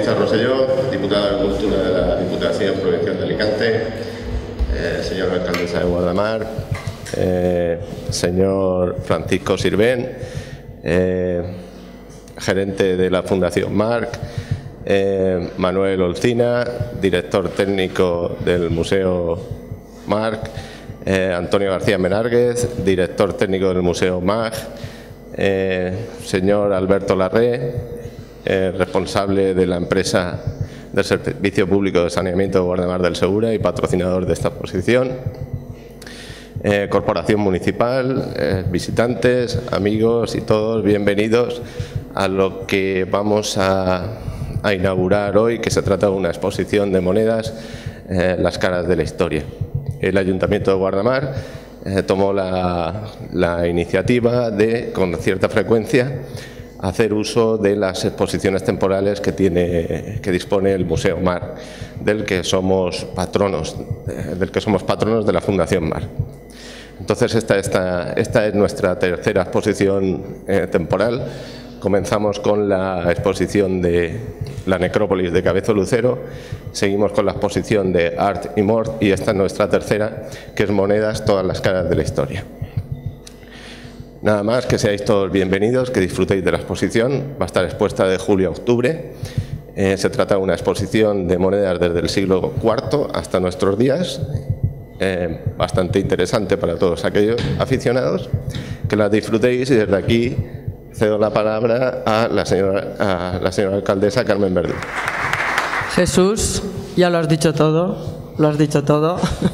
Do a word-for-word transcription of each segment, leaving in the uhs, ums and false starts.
Bautista Rosselló, diputado de Cultura de la Diputación Provincial de Alicante, eh, señora alcaldesa de Guardamar, eh, señor Francisco Sirvent, eh, gerente de la Fundación Marc, eh, Manuel Olcina, director técnico del Museo Marc, eh, Antonio García Menárguez, director técnico del Museo Mag, eh, señor Alberto Larré, Eh, responsable de la empresa del Servicio Público de Saneamiento de Guardamar del Segura y patrocinador de esta exposición, eh, Corporación Municipal, eh, visitantes, amigos y todos, bienvenidos a lo que vamos a, a inaugurar hoy, que se trata de una exposición de monedas, eh, las caras de la historia. El Ayuntamiento de Guardamar eh, tomó la, la iniciativa de, con cierta frecuencia, hacer uso de las exposiciones temporales que tiene, que dispone el Museo Marc, del que somos patronos, del que somos patronos de la Fundación Marc. Entonces esta, esta, esta es nuestra tercera exposición eh, temporal. Comenzamos con la exposición de la necrópolis de Cabezo Lucero, seguimos con la exposición de Art y Mort y esta es nuestra tercera, que es Monedas, todas las caras de la historia. Nada más, que seáis todos bienvenidos, que disfrutéis de la exposición. Va a estar expuesta de julio a octubre. Eh, se trata de una exposición de monedas desde el siglo cuarto hasta nuestros días, eh, bastante interesante para todos aquellos aficionados. Que las disfrutéis y desde aquí cedo la palabra a la señora, a la señora alcaldesa Carmen Verdú. Jesús, ya lo has dicho todo, lo has dicho todo.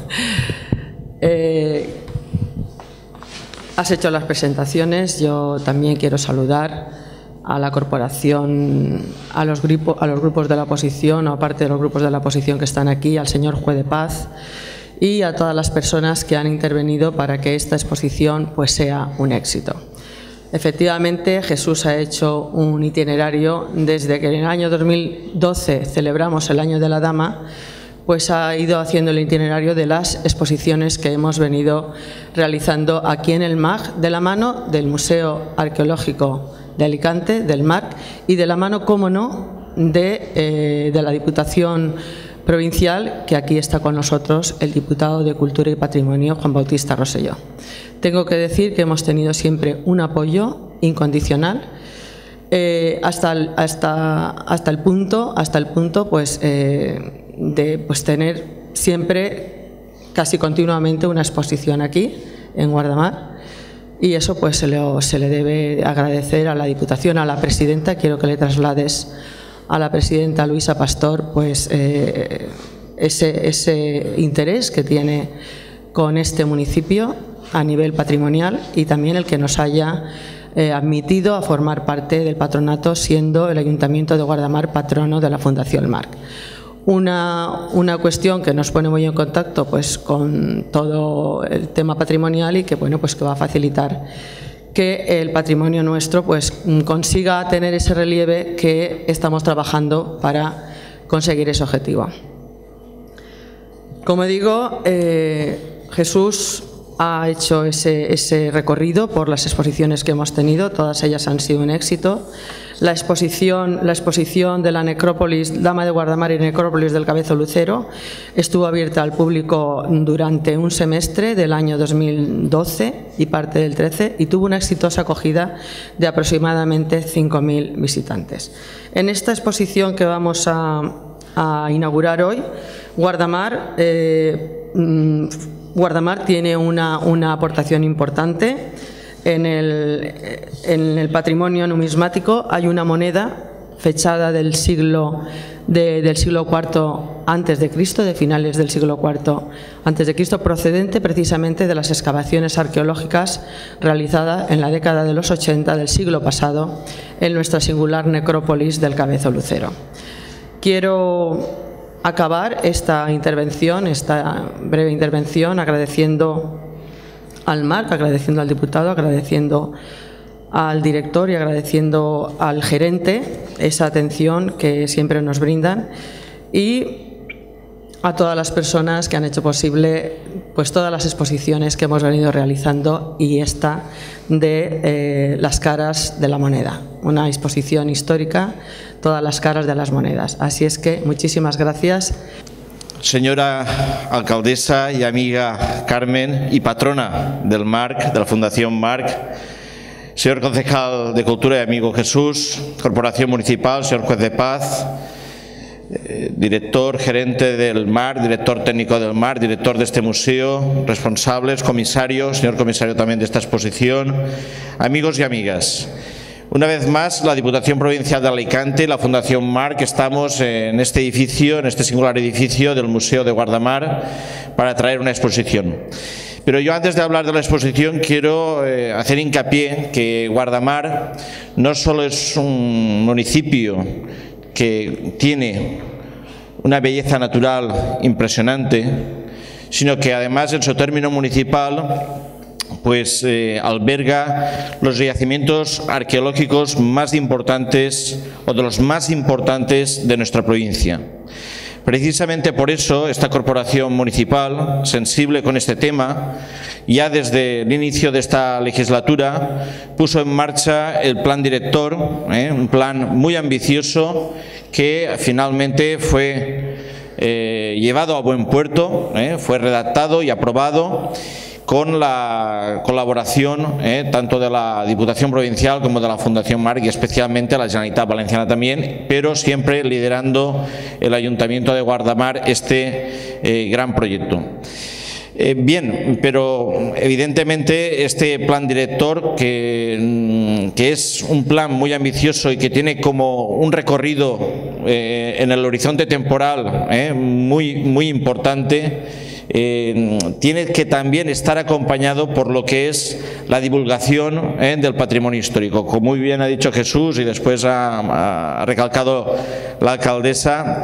eh, Has hecho las presentaciones, yo también quiero saludar a la corporación, a los, grupo, a los grupos de la oposición, o aparte de los grupos de la oposición que están aquí, al señor juez de paz y a todas las personas que han intervenido para que esta exposición pues, sea un éxito. Efectivamente, Jesús ha hecho un itinerario desde que en el año dos mil doce celebramos el Año de la Dama, pues ha ido haciendo el itinerario de las exposiciones que hemos venido realizando aquí en el Mag, de la mano del Museo Arqueológico de Alicante, del Marc, y de la mano, cómo no, de, eh, de la Diputación Provincial, que aquí está con nosotros el diputado de Cultura y Patrimonio, Juan Bautista Rosselló. Tengo que decir que hemos tenido siempre un apoyo incondicional, eh, hasta, el, hasta, hasta el punto, hasta el punto pues, eh, de pues, tener siempre, casi continuamente, una exposición aquí, en Guardamar, y eso pues se le, se le debe agradecer a la Diputación, a la presidenta. Quiero que le traslades a la presidenta Luisa Pastor pues, eh, ese, ese interés que tiene con este municipio a nivel patrimonial y también el que nos haya eh, admitido a formar parte del patronato, siendo el Ayuntamiento de Guardamar patrono de la Fundación Marc. Una, una cuestión que nos pone muy en contacto pues, con todo el tema patrimonial y que, bueno, pues, que va a facilitar que el patrimonio nuestro pues, consiga tener ese relieve que estamos trabajando para conseguir ese objetivo. Como digo, eh, Jesús ha hecho ese, ese recorrido por las exposiciones que hemos tenido, todas ellas han sido un éxito. La exposición, la exposición de la necrópolis Dama de Guardamar y necrópolis del Cabezo Lucero estuvo abierta al público durante un semestre del año dos mil doce y parte del trece y tuvo una exitosa acogida de aproximadamente cinco mil visitantes. En esta exposición que vamos a, a inaugurar hoy, Guardamar, eh, Guardamar tiene una, una aportación importante. En el, en el patrimonio numismático hay una moneda fechada del siglo, de, del siglo cuarto antes de Cristo, de finales del siglo cuarto antes de Cristo, procedente precisamente de las excavaciones arqueológicas realizadas en la década de los ochenta del siglo pasado en nuestra singular necrópolis del Cabezo Lucero. Quiero acabar esta intervención, esta breve intervención, agradeciendo al Marc, agradeciendo al diputado, agradeciendo al director y agradeciendo al gerente esa atención que siempre nos brindan y a todas las personas que han hecho posible pues todas las exposiciones que hemos venido realizando y esta de eh, las caras de la moneda, una exposición histórica, todas las caras de las monedas. Así es que muchísimas gracias. Señora alcaldesa y amiga Carmen y patrona del MARC, de la Fundación MARC, señor concejal de Cultura y amigo Jesús, Corporación Municipal, señor juez de paz, eh, director gerente del MARC, director técnico del MARC, director de este museo, responsables, comisarios, señor comisario también de esta exposición, amigos y amigas. Una vez más, la Diputación Provincial de Alicante y la Fundación MARC estamos en este edificio, en este singular edificio del Museo de Guardamar para traer una exposición. Pero yo, antes de hablar de la exposición, quiero eh, hacer hincapié que Guardamar no solo es un municipio que tiene una belleza natural impresionante, sino que además en su término municipal pues eh, alberga los yacimientos arqueológicos más importantes o de los más importantes de nuestra provincia. Precisamente por eso esta corporación municipal, sensible con este tema, ya desde el inicio de esta legislatura puso en marcha el plan director, eh, un plan muy ambicioso que finalmente fue eh, llevado a buen puerto, eh, fue redactado y aprobado con la colaboración eh, tanto de la Diputación Provincial como de la Fundación MARC y especialmente la Generalitat Valenciana también, pero siempre liderando el Ayuntamiento de Guardamar este eh, gran proyecto. Eh, bien, pero evidentemente este plan director, que, que es un plan muy ambicioso y que tiene como un recorrido eh, en el horizonte temporal eh, muy, muy importante, Eh, tiene que también estar acompañado por lo que es la divulgación eh, del patrimonio histórico. Como muy bien ha dicho Jesús y después ha, ha recalcado la alcaldesa,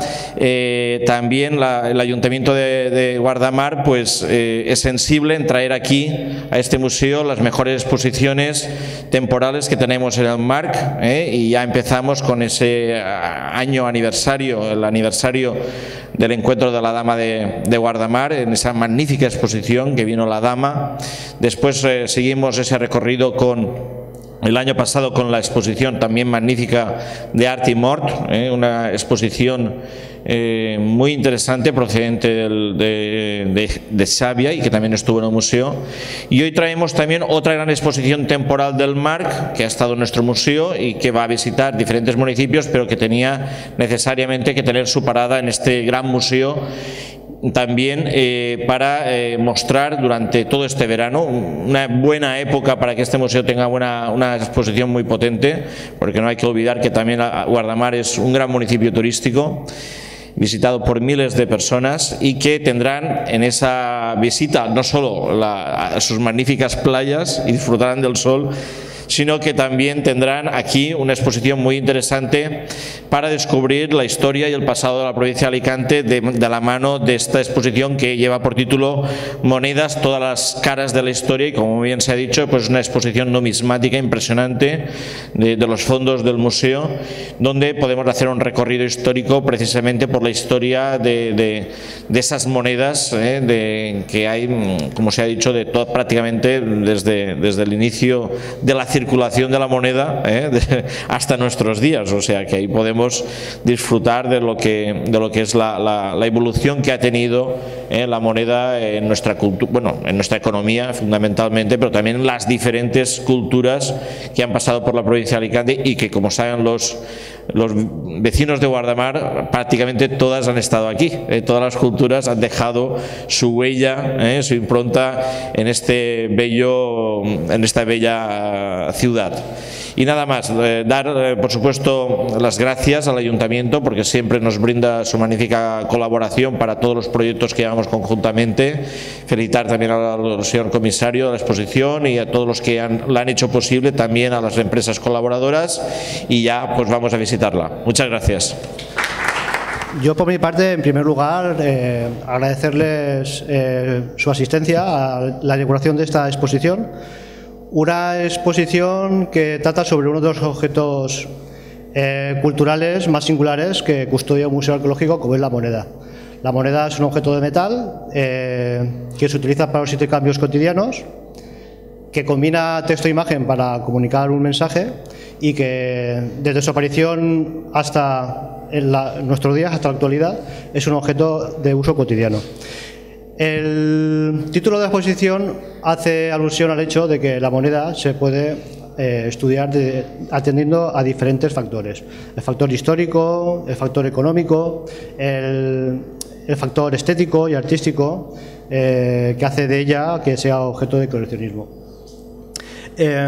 eh, también la, el Ayuntamiento de, de Guardamar pues, eh, es sensible en traer aquí a este museo las mejores exposiciones temporales que tenemos en el MARC eh, y ya empezamos con ese año aniversario, el aniversario del encuentro de la Dama de, de Guardamar, en esa magnífica exposición que vino la Dama. Después eh, seguimos ese recorrido con el año pasado con la exposición también magnífica de Art i Mort, eh, una exposición eh, muy interesante procedente del, de, de, de Xàbia y que también estuvo en el museo. Y hoy traemos también otra gran exposición temporal del MARC que ha estado en nuestro museo y que va a visitar diferentes municipios, pero que tenía necesariamente que tener su parada en este gran museo también eh, para eh, mostrar durante todo este verano, una buena época para que este museo tenga buena, una exposición muy potente, porque no hay que olvidar que también Guardamar es un gran municipio turístico visitado por miles de personas y que tendrán en esa visita no solo la, sus magníficas playas y disfrutarán del sol, sino que también tendrán aquí una exposición muy interesante para descubrir la historia y el pasado de la provincia de Alicante de, de la mano de esta exposición que lleva por título Monedas, todas las caras de la historia, y como bien se ha dicho, pues una exposición numismática impresionante de, de los fondos del museo, donde podemos hacer un recorrido histórico precisamente por la historia de, de, de esas monedas eh, de, que hay, como se ha dicho, de todo, prácticamente desde, desde el inicio de la circulación de la moneda eh, de, hasta nuestros días, o sea que ahí podemos disfrutar de lo que, de lo que es la, la, la evolución que ha tenido eh, la moneda en nuestra cultura, bueno, en nuestra economía fundamentalmente, pero también en las diferentes culturas que han pasado por la provincia de Alicante y que, como saben los los vecinos de Guardamar, prácticamente todas han estado aquí, eh, todas las culturas han dejado su huella, eh, su impronta en este bello, en esta bella ciudad. Y nada más, eh, dar eh, por supuesto las gracias al Ayuntamiento porque siempre nos brinda su magnífica colaboración para todos los proyectos que llevamos conjuntamente. Felicitar también al, al señor comisario de la exposición y a todos los que han, la han hecho posible, también a las empresas colaboradoras, y ya pues vamos a visitarla. Muchas gracias. Yo, por mi parte, en primer lugar, eh, agradecerles eh, su asistencia a la inauguración de esta exposición. Una exposición que trata sobre uno de los objetos eh, culturales más singulares que custodia un museo arqueológico, como es la moneda. La moneda es un objeto de metal eh, que se utiliza para los intercambios cotidianos, que combina texto e imagen para comunicar un mensaje y que desde su aparición hasta en la, nuestros días, hasta la actualidad, es un objeto de uso cotidiano. El título de la exposición hace alusión al hecho de que la moneda se puede eh, estudiar de, atendiendo a diferentes factores. El factor histórico, el factor económico, el, el factor estético y artístico eh, que hace de ella que sea objeto de coleccionismo. Eh,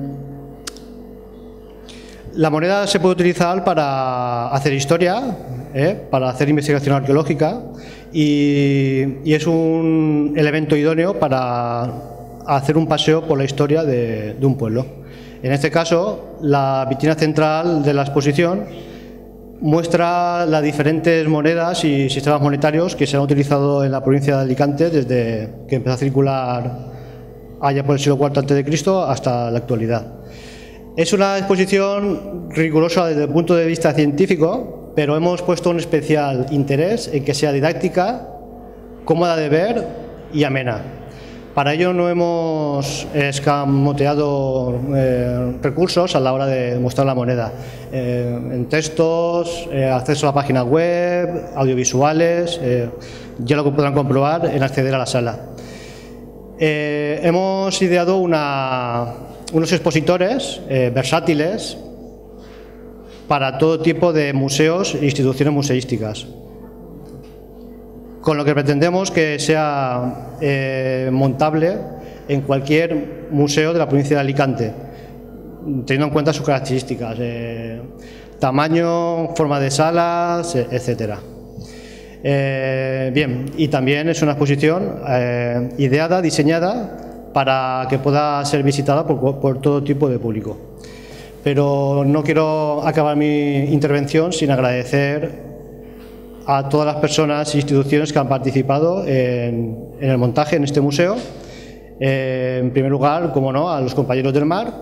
la moneda se puede utilizar para hacer historia, eh, para hacer investigación arqueológica y, y es un elemento idóneo para hacer un paseo por la historia de, de un pueblo. En este caso, la vitrina central de la exposición muestra las diferentes monedas y sistemas monetarios que se han utilizado en la provincia de Alicante desde que empezó a circular allá por el siglo cuarto antes de Cristo hasta la actualidad. Es una exposición rigurosa desde el punto de vista científico, pero hemos puesto un especial interés en que sea didáctica, cómoda de ver y amena. Para ello no hemos escamoteado eh, recursos a la hora de mostrar la moneda, eh, en textos, eh, acceso a la página web, audiovisuales, eh, ya lo podrán comprobar en acceder a la sala. Eh, hemos ideado una, unos expositores eh, versátiles para todo tipo de museos e instituciones museísticas, con lo que pretendemos que sea eh, montable en cualquier museo de la provincia de Alicante, teniendo en cuenta sus características, eh, tamaño, forma de salas, etcétera. Eh, bien, y también es una exposición eh, ideada, diseñada para que pueda ser visitada por, por todo tipo de público. Pero no quiero acabar mi intervención sin agradecer a todas las personas e instituciones que han participado en, en el montaje en este museo. Eh, en primer lugar, como no, a los compañeros del mar,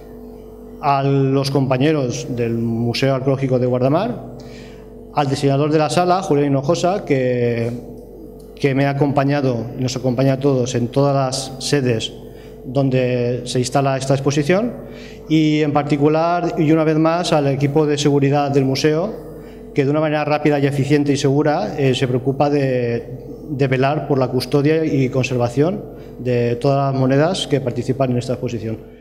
a los compañeros del Museo Arqueológico de Guardamar, al diseñador de la sala, Julián Hinojosa, que, que me ha acompañado y nos acompaña a todos en todas las sedes donde se instala esta exposición, y en particular, y una vez más, al equipo de seguridad del museo, que de una manera rápida y eficiente y segura eh, se preocupa de, de velar por la custodia y conservación de todas las monedas que participan en esta exposición.